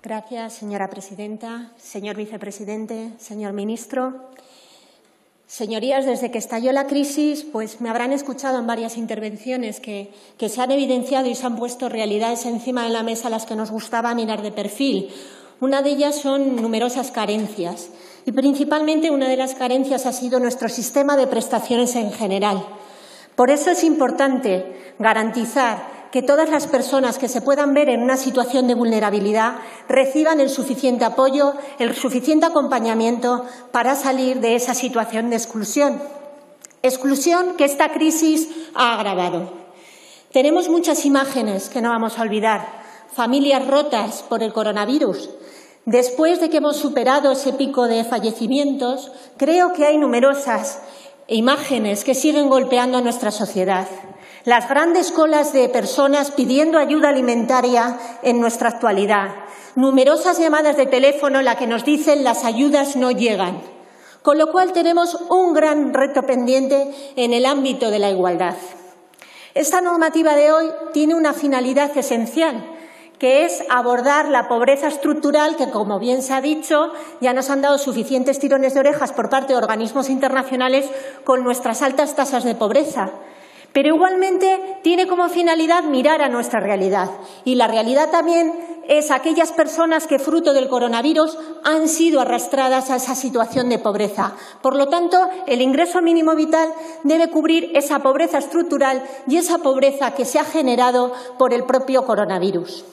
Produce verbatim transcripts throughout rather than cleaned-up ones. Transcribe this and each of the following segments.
Gracias, señora presidenta, señor vicepresidente, señor ministro. Señorías, desde que estalló la crisis, pues me habrán escuchado en varias intervenciones que, que se han evidenciado y se han puesto realidades encima de la mesa a las que nos gustaba mirar de perfil. Una de ellas son numerosas carencias y, principalmente, una de las carencias ha sido nuestro sistema de prestaciones en general. Por eso es importante garantizar que todas las personas que se puedan ver en una situación de vulnerabilidad reciban el suficiente apoyo, el suficiente acompañamiento para salir de esa situación de exclusión. Exclusión que esta crisis ha agravado. Tenemos muchas imágenes que no vamos a olvidar. Familias rotas por el coronavirus. Después de que hemos superado ese pico de fallecimientos, creo que hay numerosas imágenes que siguen golpeando a nuestra sociedad. Las grandes colas de personas pidiendo ayuda alimentaria en nuestra actualidad. Numerosas llamadas de teléfono en las que nos dicen las ayudas no llegan. Con lo cual tenemos un gran reto pendiente en el ámbito de la igualdad. Esta normativa de hoy tiene una finalidad esencial, que es abordar la pobreza estructural que, como bien se ha dicho, ya nos han dado suficientes tirones de orejas por parte de organismos internacionales con nuestras altas tasas de pobreza. Pero igualmente tiene como finalidad mirar a nuestra realidad. Y la realidad también es aquellas personas que, fruto del coronavirus, han sido arrastradas a esa situación de pobreza. Por lo tanto, el ingreso mínimo vital debe cubrir esa pobreza estructural y esa pobreza que se ha generado por el propio coronavirus.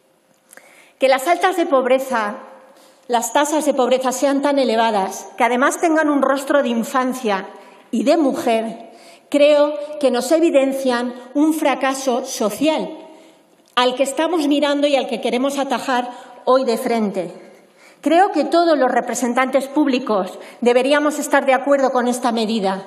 Que las altas de pobreza, las tasas de pobreza sean tan elevadas, que además tengan un rostro de infancia y de mujer, creo que nos evidencian un fracaso social al que estamos mirando y al que queremos atajar hoy de frente. Creo que todos los representantes públicos deberíamos estar de acuerdo con esta medida.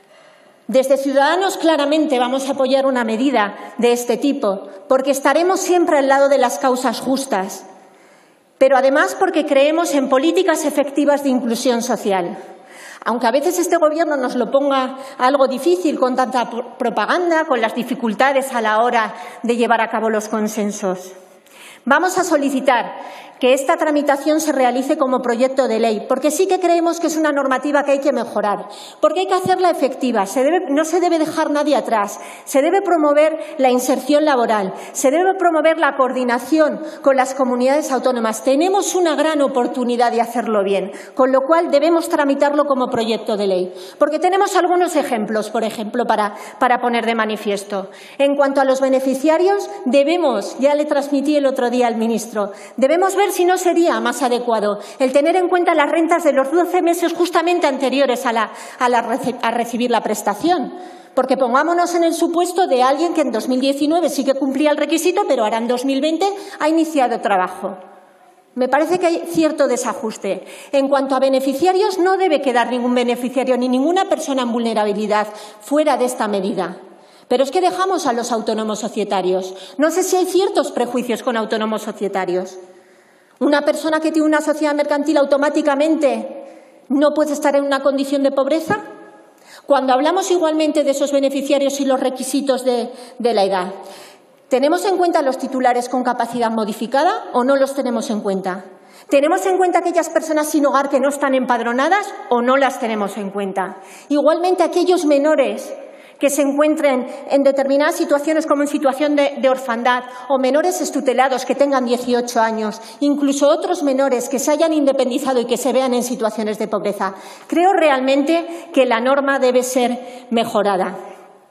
Desde Ciudadanos claramente vamos a apoyar una medida de este tipo, porque estaremos siempre al lado de las causas justas, pero además porque creemos en políticas efectivas de inclusión social. Aunque a veces este Gobierno nos lo ponga algo difícil con tanta propaganda, con las dificultades a la hora de llevar a cabo los consensos. Vamos a solicitar que esta tramitación se realice como proyecto de ley, porque sí que creemos que es una normativa que hay que mejorar, porque hay que hacerla efectiva, se debe, no se debe dejar nadie atrás, se debe promover la inserción laboral, se debe promover la coordinación con las comunidades autónomas. Tenemos una gran oportunidad de hacerlo bien, con lo cual debemos tramitarlo como proyecto de ley, porque tenemos algunos ejemplos, por ejemplo, para, para poner de manifiesto. En cuanto a los beneficiarios, debemos, ya le transmití el otro día al ministro, debemos ver si no sería más adecuado el tener en cuenta las rentas de los doce meses justamente anteriores a, la, a, la, a recibir la prestación. Porque pongámonos en el supuesto de alguien que en dos mil diecinueve sí que cumplía el requisito, pero ahora en dos mil veinte ha iniciado trabajo. Me parece que hay cierto desajuste. En cuanto a beneficiarios, no debe quedar ningún beneficiario ni ninguna persona en vulnerabilidad fuera de esta medida. Pero es que dejamos a los autónomos societarios. No sé si hay ciertos prejuicios con autónomos societarios. ¿Una persona que tiene una sociedad mercantil automáticamente no puede estar en una condición de pobreza? Cuando hablamos igualmente de esos beneficiarios y los requisitos de, de la edad, ¿tenemos en cuenta los titulares con capacidad modificada o no los tenemos en cuenta? ¿Tenemos en cuenta aquellas personas sin hogar que no están empadronadas o no las tenemos en cuenta? Igualmente aquellos menores que se encuentren en determinadas situaciones como en situación de, de orfandad o menores extutelados que tengan dieciocho años, incluso otros menores que se hayan independizado y que se vean en situaciones de pobreza. Creo realmente que la norma debe ser mejorada.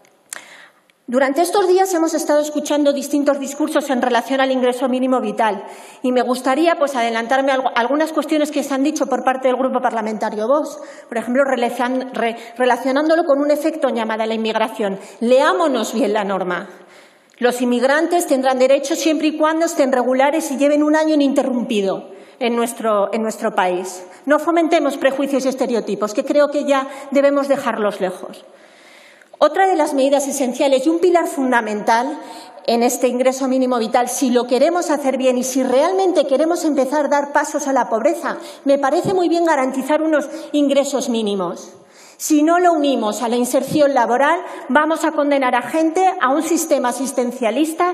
Durante estos días hemos estado escuchando distintos discursos en relación al ingreso mínimo vital y me gustaría pues, adelantarme a algunas cuestiones que se han dicho por parte del Grupo Parlamentario Vox, por ejemplo, relacionándolo con un efecto en llamada a la inmigración. Leámonos bien la norma. Los inmigrantes tendrán derecho siempre y cuando estén regulares y lleven un año ininterrumpido en nuestro, en nuestro país. No fomentemos prejuicios y estereotipos, que creo que ya debemos dejarlos lejos. Otra de las medidas esenciales y un pilar fundamental en este ingreso mínimo vital, si lo queremos hacer bien y si realmente queremos empezar a dar pasos a la pobreza, me parece muy bien garantizar unos ingresos mínimos. Si no lo unimos a la inserción laboral, vamos a condenar a gente a un sistema asistencialista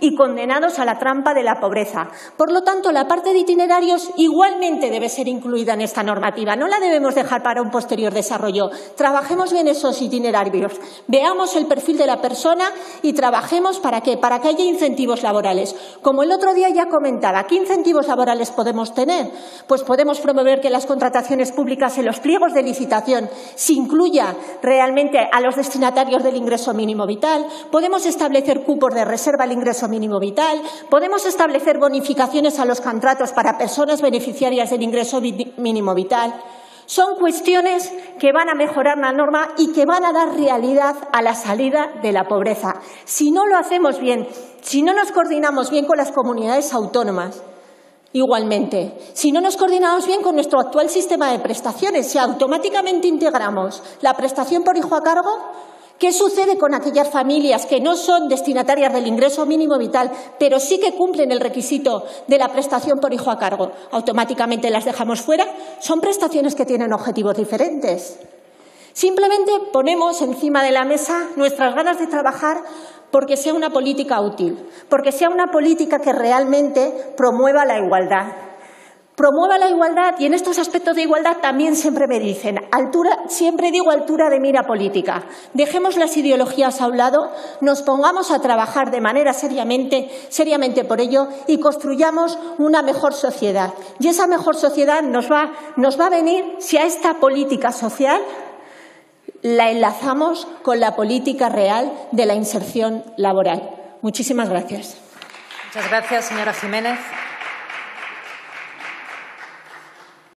y condenados a la trampa de la pobreza. Por lo tanto, la parte de itinerarios igualmente debe ser incluida en esta normativa. No la debemos dejar para un posterior desarrollo. Trabajemos bien esos itinerarios, veamos el perfil de la persona y trabajemos para qué, para que haya incentivos laborales. Como el otro día ya comentaba, ¿qué incentivos laborales podemos tener? Pues podemos promover que las contrataciones públicas en los pliegos de licitación se incluya realmente a los destinatarios del ingreso mínimo vital, podemos establecer cupos de reserva al ingreso mínimo vital, podemos establecer bonificaciones a los contratos para personas beneficiarias del ingreso mínimo vital. Son cuestiones que van a mejorar la norma y que van a dar realidad a la salida de la pobreza. Si no lo hacemos bien, si no nos coordinamos bien con las comunidades autónomas, igualmente, si no nos coordinamos bien con nuestro actual sistema de prestaciones, si automáticamente integramos la prestación por hijo a cargo, ¿qué sucede con aquellas familias que no son destinatarias del ingreso mínimo vital, pero sí que cumplen el requisito de la prestación por hijo a cargo? ¿Automáticamente las dejamos fuera? Son prestaciones que tienen objetivos diferentes. Simplemente ponemos encima de la mesa nuestras ganas de trabajar porque sea una política útil, porque sea una política que realmente promueva la igualdad. Promueva la igualdad y en estos aspectos de igualdad también siempre me dicen, altura, siempre digo altura de mira política. Dejemos las ideologías a un lado, nos pongamos a trabajar de manera seriamente, seriamente por ello y construyamos una mejor sociedad. Y esa mejor sociedad nos va, nos va a venir si a esta política social la enlazamos con la política real de la inserción laboral. Muchísimas gracias. Muchas gracias, señora Jiménez.